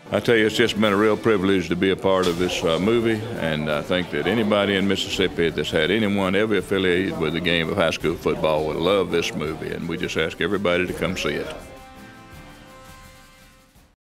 I tell you, it's just been a real privilege to be a part of this movie, and I think that anybody in Mississippi that's had anyone ever affiliated with the game of high school football would love this movie, and we just ask everybody to come see it.